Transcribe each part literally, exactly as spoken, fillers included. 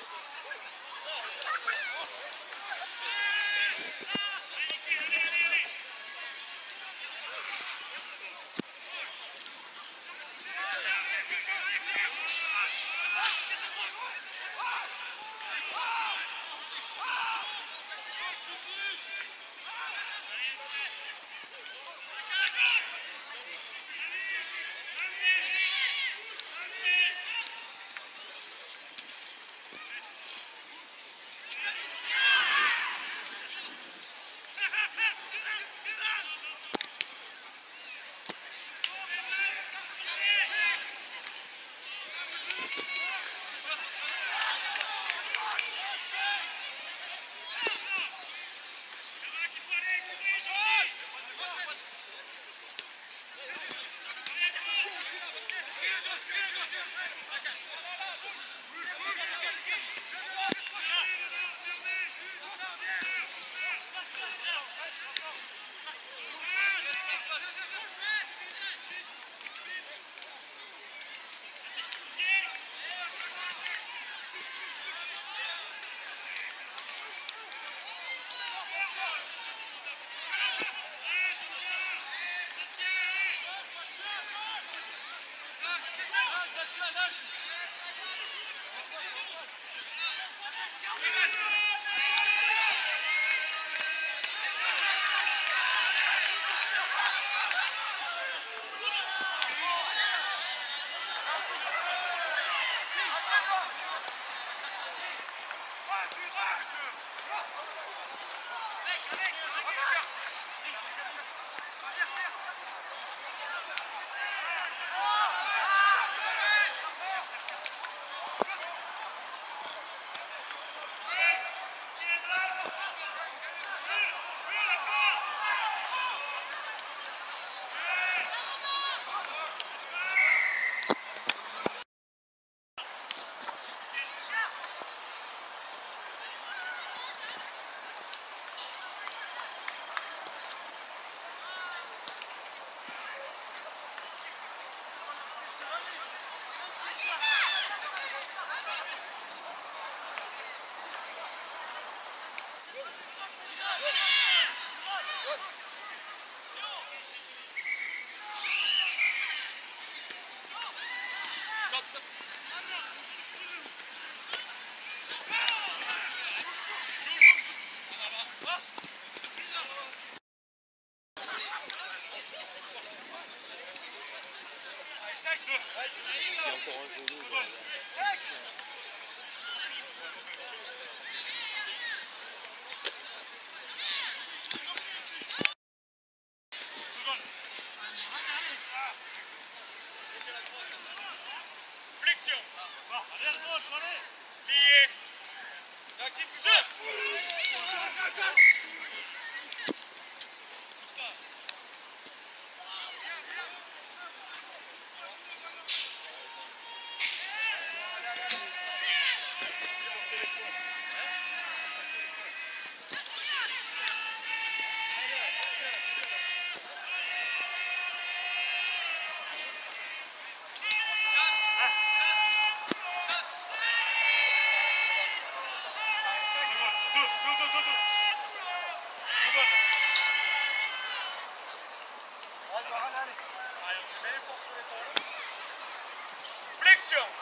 Flexion.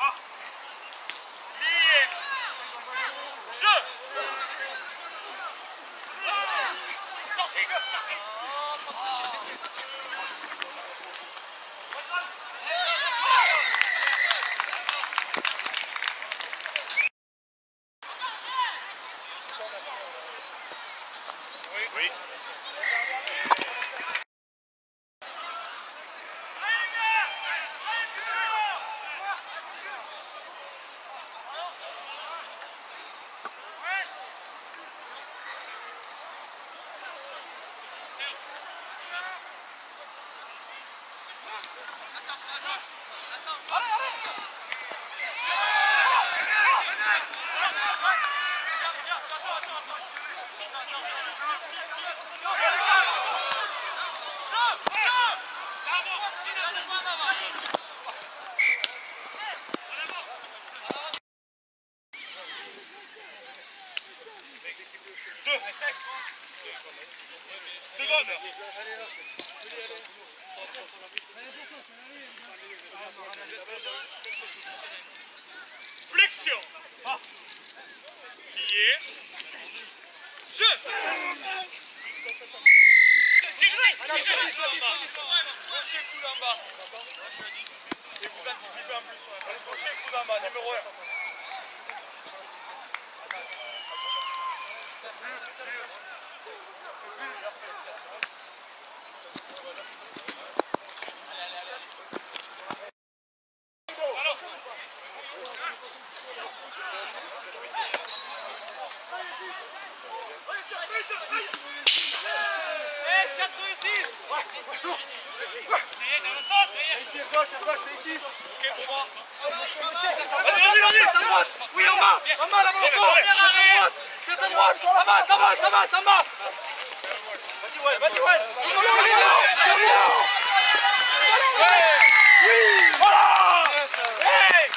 Lié. Jeu. Sortie, sortie. Oui. Oui. Bonne. Flexion. Plié. Jeu. Crochet coup d'en bas. Et vous anticipez en plus. Allez, crochet coup d'en bas, numéro un. Ici, à gauche, à gauche, c'est ici. Ok, pour moi. Allez, allez, allez, à droite. Oui, en bas. En bas, là-bas, au fond. Tête à droite. À droite. Ça va, ça va, ça va, ça va. Vas-y, ouais, vas-y, ouais. Oui. Voilà. Hey.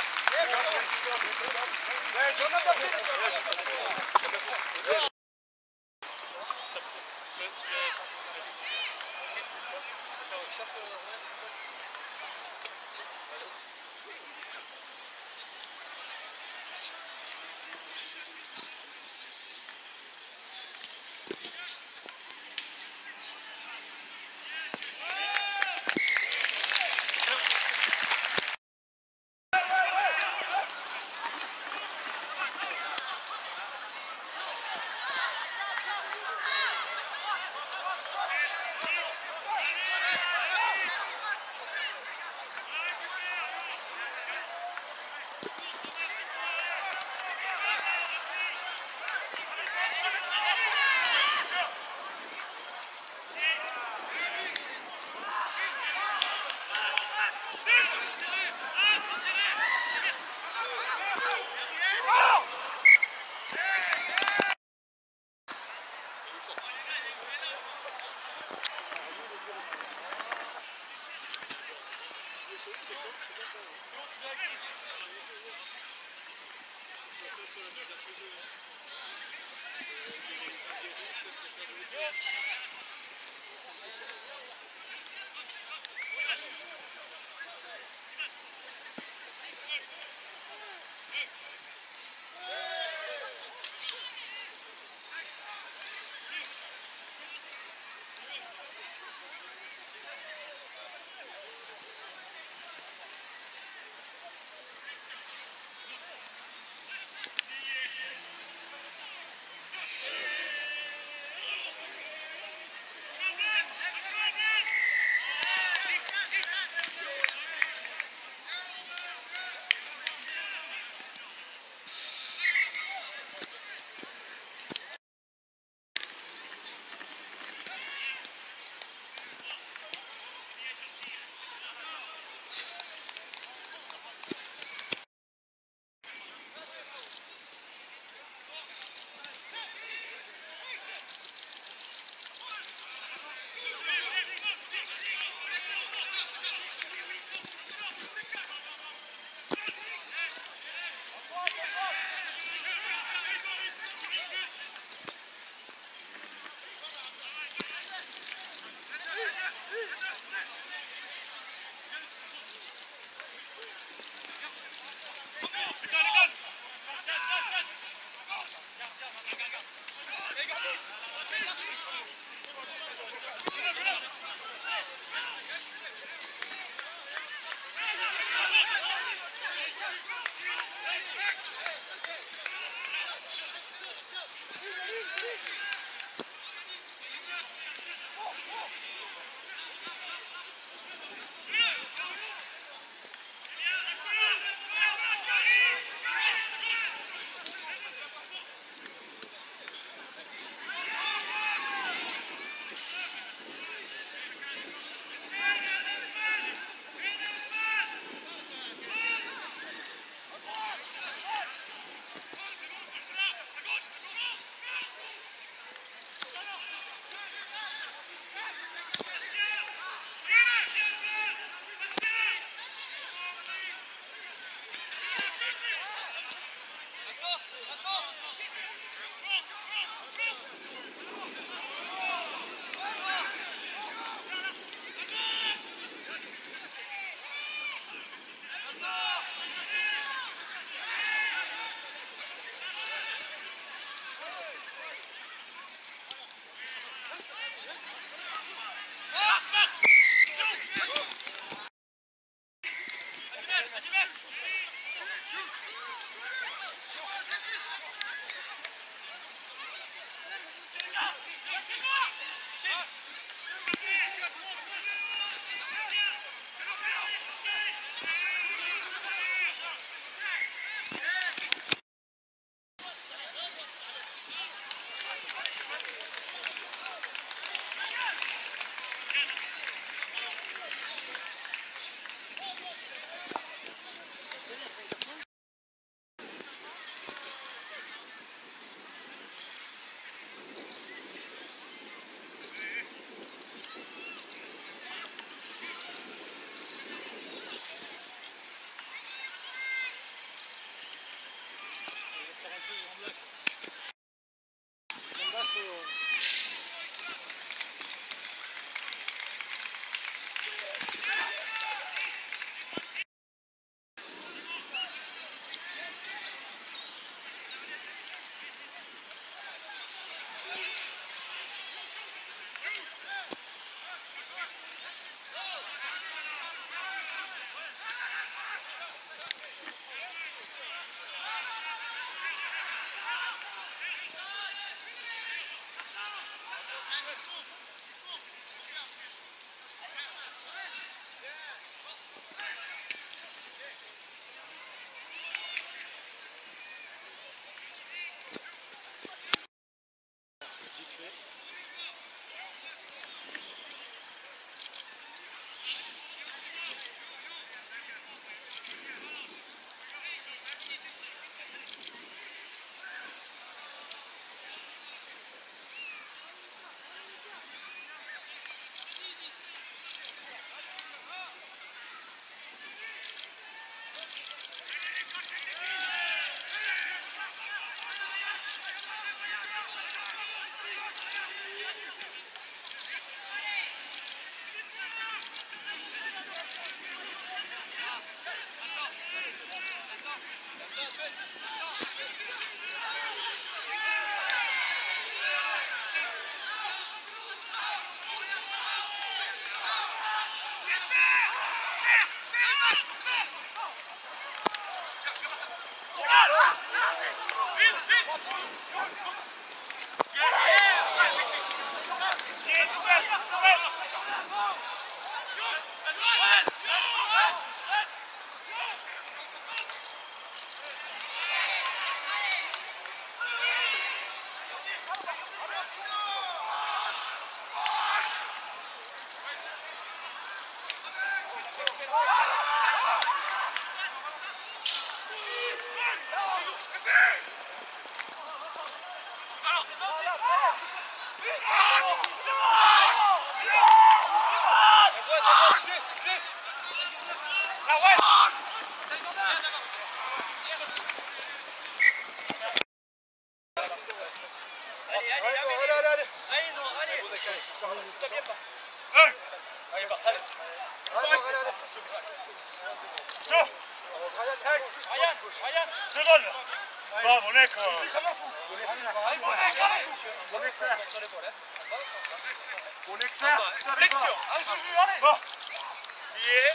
Flexion. Bon. Lié.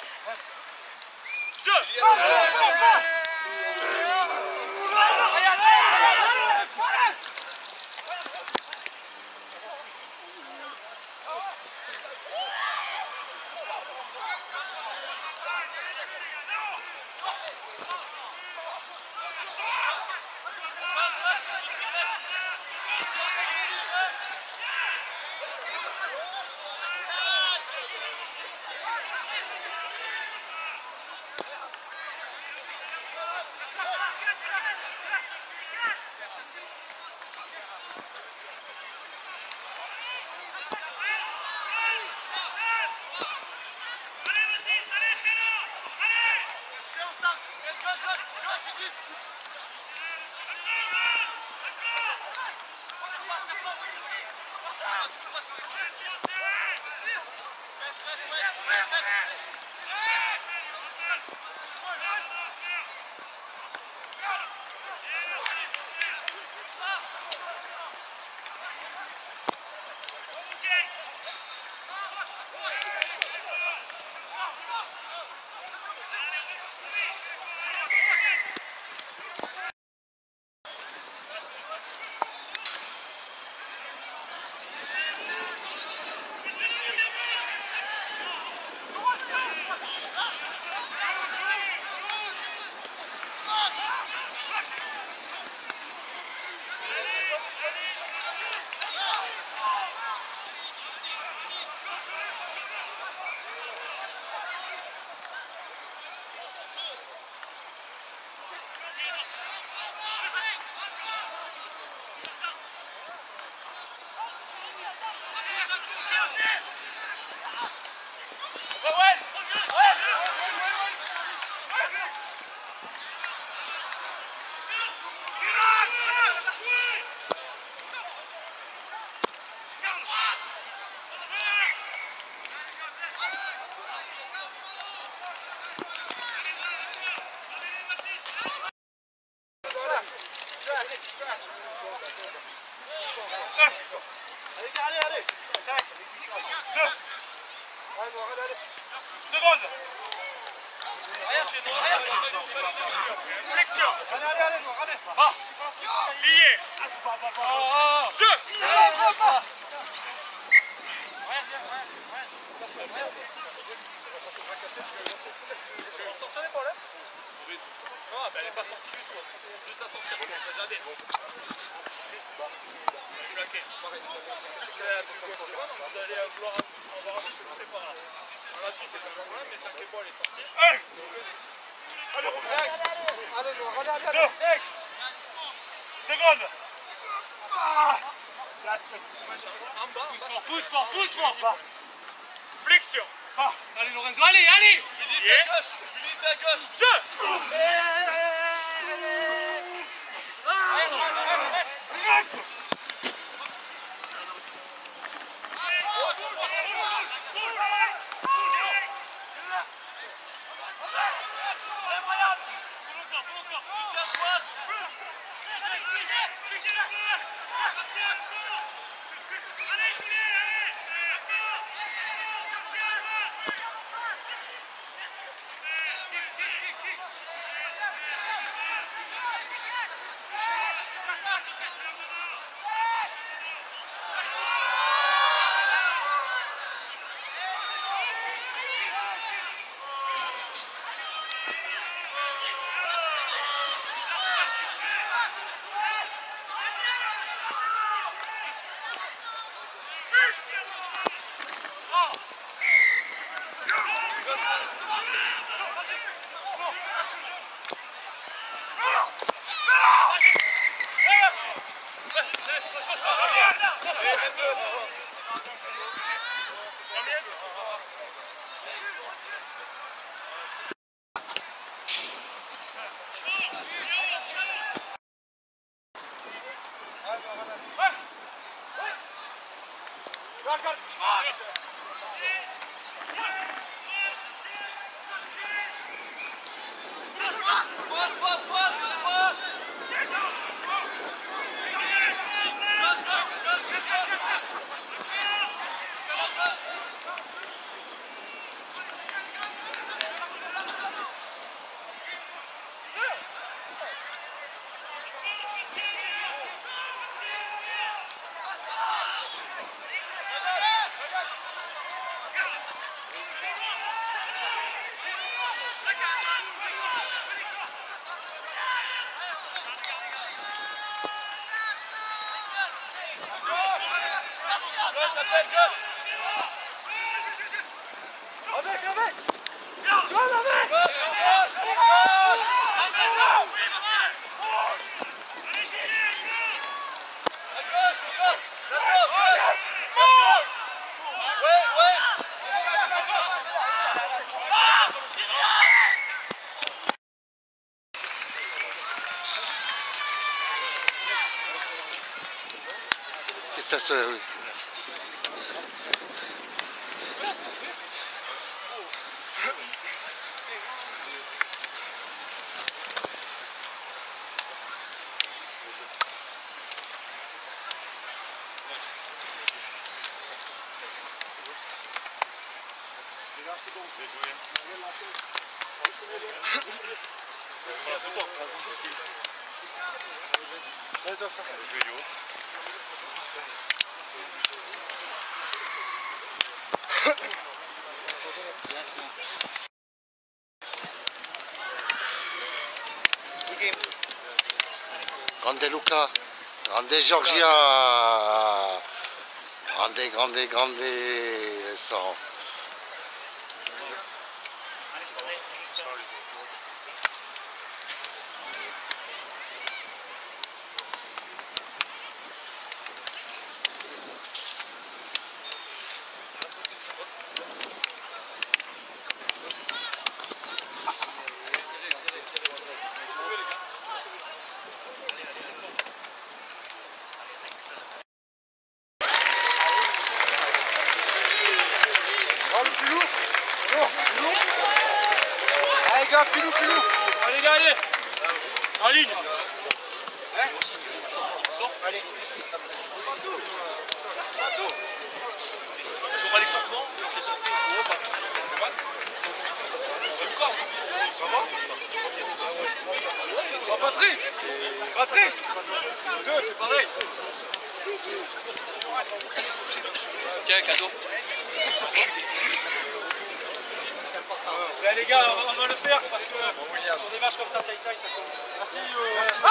Je. Allez, allez, allez. Seconde. Flexion. Allez, allez, allez, allez. Ah. Lié. Je. On sort sur l'épaule, hein? Non, mais elle n'est pas sortie du tout. Hein. Juste à sortir. Regardez. Vous laquez. Vous allez vouloir avoir un petit peu poussé par là. On l'a dit, c'est pas un problème, mais tant que les balles est sortie. Allez, allez, allez, allez, allez, allez. Seconde. Ah. En bas, pousse fort, pousse fort. Flexion. Ah. Allez Lorenzo, allez, allez. Unité à gauche, unité à gauche. Je. Qu'est-ce que ça oui. Grande Luca, grande Georgia, grande, grande, grande, le sang. Allez gars, pilou, pilou. Allez gars, allez. En ligne. Hein? Allez. Je vois l'échauffement, j'ai senti au haut, pas mal. C'est une corde. Ça va? Oh, Patrick. Patrick. Deux, c'est pareil. Ok, cadeau. Là les gars, on va, on va le faire parce que sur des matchs comme ça, taille taille, ça compte. Merci. Euh... Ah,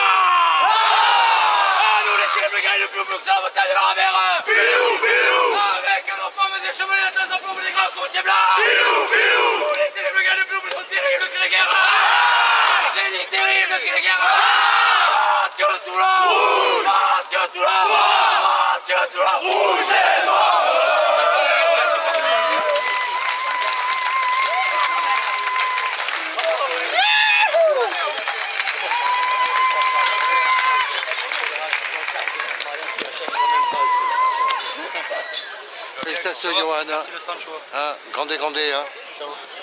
ah nous l'équipe les gars, le plus que ça, la bataille de la Ravère. Pilou, pilou. Avec un enfant, mais des chevelets, les enfants, les grands côtés blancs. Pilou, pilou. Nous l'équipe les gars, le plus sont terribles que les guerres. Les ligues terribles que les guerres. Masque le Toulon. Masque le Toulon. Masque le Toulon. Rouge et noir. Félicitations Johan. Merci le Sancho. Hein, grande, grande. Hein. Ciao.